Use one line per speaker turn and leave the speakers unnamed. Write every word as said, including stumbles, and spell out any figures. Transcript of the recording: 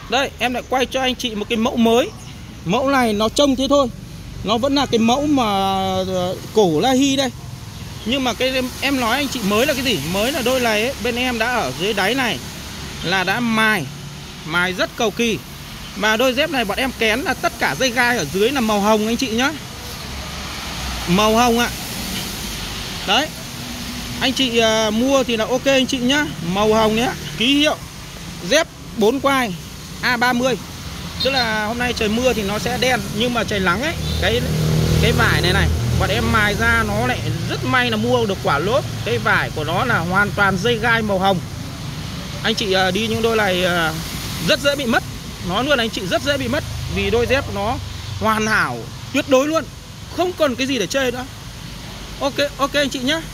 Đây em lại quay cho anh chị một cái mẫu mới. Mẫu này nó trông thế thôi, nó vẫn là cái mẫu mà cổ La Hi đây. Nhưng mà cái em nói anh chị mới là cái gì? Mới là đôi này ấy, bên em đã ở dưới đáy này là đã mài Mài rất cầu kỳ. Mà đôi dép này bọn em kén là tất cả dây gai ở dưới là màu hồng anh chị nhá. Màu hồng ạ. Đấy. Anh chị uh, mua thì là ok anh chị nhá. Màu hồng nhé. Ký hiệu dép bốn quai A ba mươi. Tức là hôm nay trời mưa thì nó sẽ đen, nhưng mà trời nắng ấy, cái cái vải này này bọn em mài ra nó lại rất may là mua được quả lốp. Cái vải của nó là hoàn toàn dây gai màu hồng. Anh chị uh, đi những đôi này uh, rất dễ bị mất. Nói luôn anh chị, rất dễ bị mất. Vì đôi dép nó hoàn hảo tuyệt đối luôn, không còn cái gì để chê nữa. Ok, ok anh chị nhá.